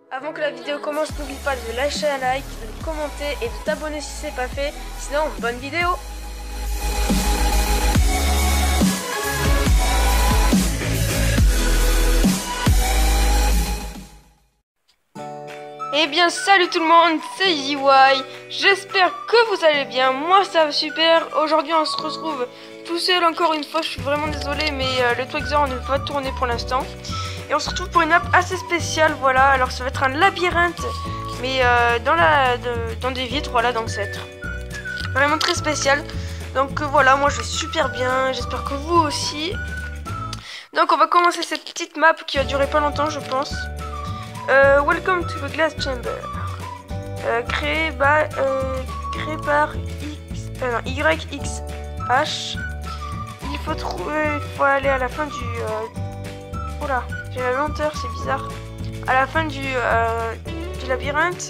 Avant que la vidéo commence, n'oublie pas de lâcher un like, de commenter et de t'abonner si c'est pas fait. Sinon, bonne vidéo! Eh bien salut tout le monde, c'est EasyY. J'espère que vous allez bien, moi ça va super. Aujourd'hui on se retrouve tout seul encore une fois, je suis vraiment désolée mais le Twixer ne peut pas tourner pour l'instant. Et on se retrouve pour une map assez spéciale, voilà. Alors ça va être un labyrinthe, mais dans des vitres, voilà, donc ça va être vraiment très spécial. Donc voilà, moi je vais super bien, j'espère que vous aussi. Donc on va commencer cette petite map qui va durer pas longtemps je pense. Welcome to the Glass Chamber. Créé par YXH. Il faut aller à la fin du... Oula, j'ai la lenteur, c'est bizarre. À la fin du labyrinthe.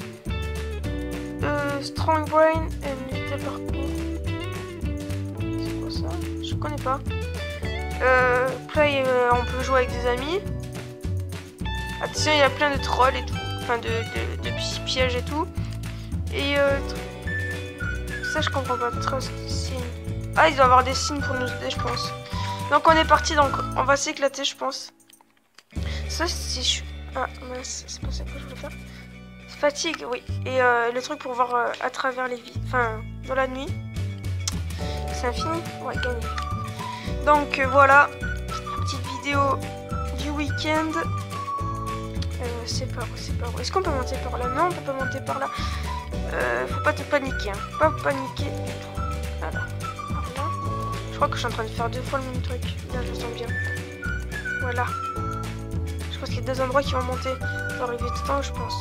Strong Brain and parcours. C'est quoi ça? Je connais pas. Play, on peut jouer avec des amis. Attention, il y a plein de trolls et tout. Enfin, de petits pièges et tout. Et ça, je comprends pas. Trust sign. Ah, il doit y avoir des signes pour nous aider, je pense. Donc, on est parti. Donc, on va s'éclater, je pense. Ça, si je... Ah, mince, c'est pas ça que je voulais faire. Fatigue, oui. Et le truc pour voir à travers les vies. Enfin, dans la nuit. C'est infini. Ouais, gagné. Donc, voilà. Petite vidéo du week-end. C'est pas où. Est-ce qu'on peut monter par là? Non, on peut pas monter par là. Faut pas te paniquer, hein. Pas paniquer du tout. Alors, par là. Je crois que je suis en train de faire deux fois le même truc. Là, je le sens bien. Voilà. Je pense qu'il y a deux endroits qui vont monter. On va arriver tout le temps, je pense.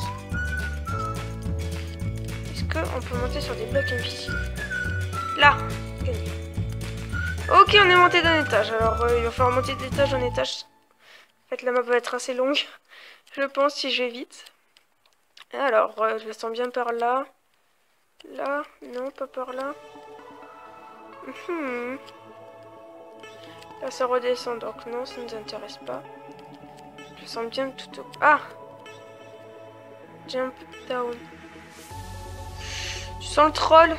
Est-ce qu'on peut monter sur des blocs invisibles? Là. Gagné. Ok, on est monté d'un étage. Alors, il va falloir monter d'étage en étage. En fait, la map va être assez longue. Je pense si je vais vite. Alors, je la sens bien par là. Là, non, pas par là. Là, ça redescend, donc non, ça ne nous intéresse pas. Je la sens bien tout au... Ah! Jump down. Tu sens le troll?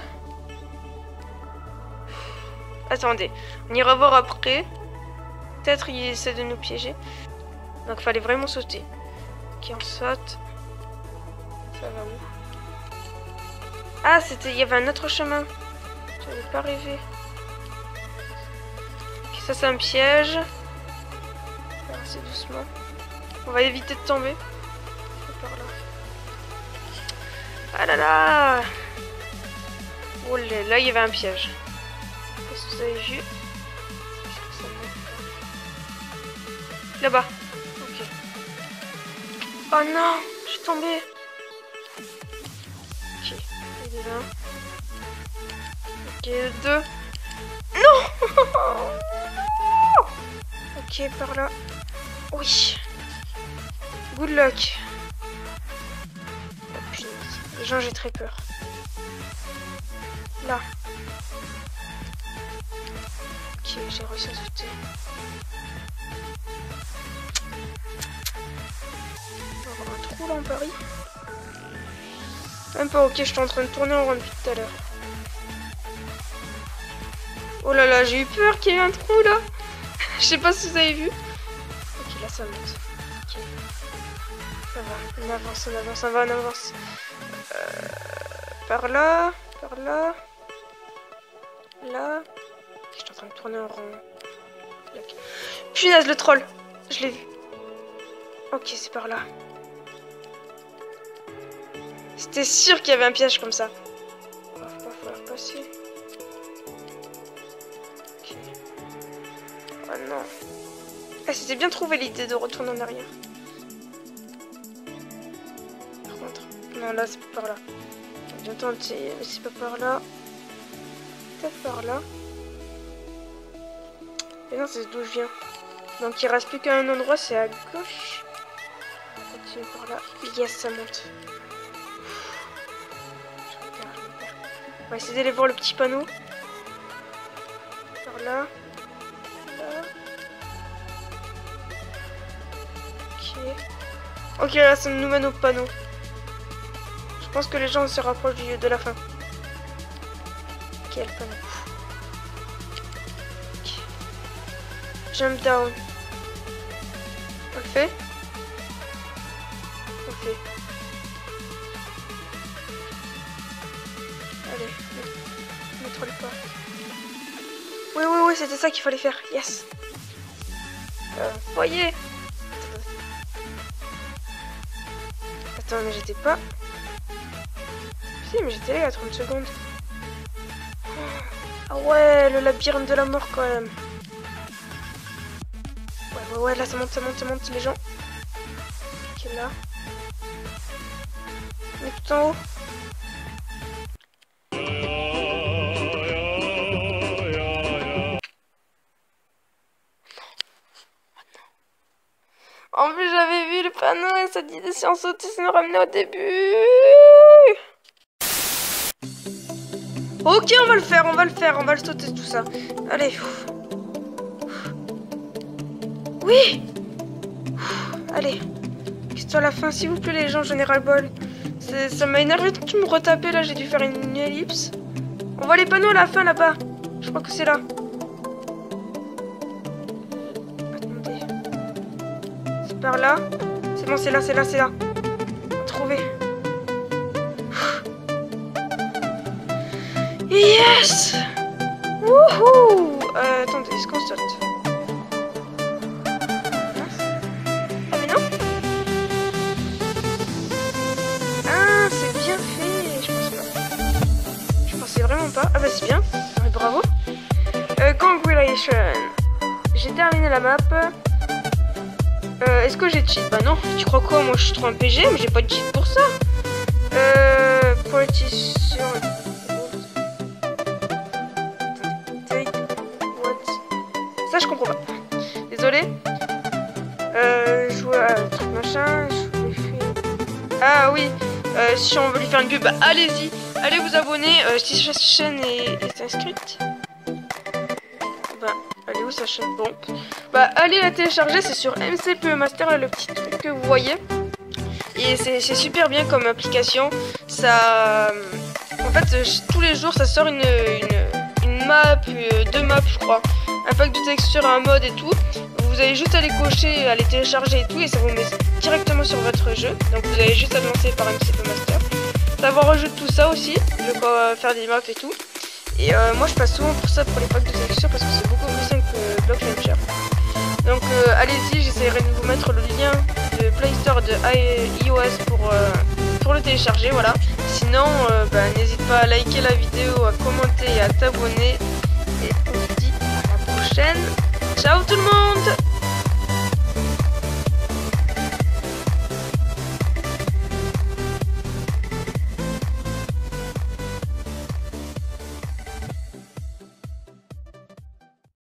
Attendez, on ira voir après. Peut-être il essaie de nous piéger. Donc, il fallait vraiment sauter. Ok, on saute. Ça va où? Ah, il y avait un autre chemin. J'avais pas rêvé. Ok, ça c'est un piège. C'est doucement. On va éviter de tomber. Par là. Ah là là! Oh là, il y avait un piège. Est-ce que vous avez vu? Là-bas. Ok. Oh non, je suis tombée. Ok, il est là. Ok, deux. Non. Ok, par là. Oui. Good luck. Oh punaise. Les gens, j'ai très peur. Là. Ok, j'ai réussi à sauter. On va avoir un trou là en Paris. Même pas, ok, je suis en train de tourner en rond depuis tout à l'heure. Oh là là, j'ai eu peur qu'il y ait un trou là. Je sais pas si vous avez vu. Ok, là ça monte. Ok. Ça va, on avance, on avance. Par là, par là. Là. Je suis en train de tourner en rond. Punaise, le troll. Je l'ai vu. Ok, c'est par là. C'était sûr qu'il y avait un piège comme ça. Il va pas falloir passer. Ok. Oh non. Ah, c'était bien trouvé l'idée de retourner en arrière. Par contre... Non, là, c'est pas par là. J'ai tenté, mais c'est pas par là. Peut-être par là. Et non, c'est d'où je viens. Donc il reste plus qu'un endroit, c'est à gauche. On va continuer par là. Yes, ça monte. On va essayer d'aller voir le petit panneau. Par là. Là. Ok. Ok, là, ça nous mène au panneau. Je pense que les gens se rapprochent de la fin. Ok, le panneau. Okay. Jump down. On le fait? On le fait. Allez, mettre le pas. Oui, c'était ça qu'il fallait faire. Yes. Voyez. Attends, mais j'étais pas... Si, mais j'étais là il y a 30 secondes. Ah ouais, le labyrinthe de la mort quand même. Ouais, là ça monte les gens. Ok, là. On est tout en haut. En plus, j'avais vu le panneau et ça disait si on sautait, ça nous ramenait au début. Ok, on va le faire, on va le sauter tout ça. Allez. Oui. Allez. Question à la fin, s'il vous plaît, les gens, Général Ball. Ça m'a énervé de tout me retaper, là, j'ai dû faire une ellipse. On voit les panneaux à la fin, là-bas. Je crois que c'est là. Par là. C'est bon, c'est là. Trouvé. Yes! Wouhou! Attendez, est-ce qu'on saute? Ah mais non? Ah, c'est bien fait. Je pense pas. Je pensais vraiment pas. Ah bah c'est bien. Ouais, bravo. Congratulations. J'ai terminé la map. Est-ce que j'ai cheat? Bah non, tu crois quoi? Moi je suis trop un PG, mais j'ai pas de cheat pour ça. Partition. What? Ça je comprends pas. Désolé. Jouer à truc machin. Ah oui. Si on veut lui faire une pub, bah allez-y. Allez vous abonner. Si sa chaîne est inscrite. Bah, allez où sa chaîne? Bon. Bah, allez la télécharger, c'est sur MCPE Master, là, le petit truc que vous voyez. Et c'est super bien comme application. Ça... En fait, tous les jours, ça sort une map, 2 maps, je crois. Un pack de textures, un mode et tout. Vous avez juste à les cocher, à les télécharger et tout, et ça vous met directement sur votre jeu. Donc vous avez juste à le lancer par MCPE Master. Savoir rajouter tout ça aussi, de quoi faire des maps et tout. Et moi je passe souvent pour ça, pour les packs de textures, parce que c'est beaucoup plus simple que Block Launcher. Donc allez-y, j'essaierai de vous mettre le lien de Play Store de iOS pour le télécharger, voilà. Sinon, bah, n'hésite pas à liker la vidéo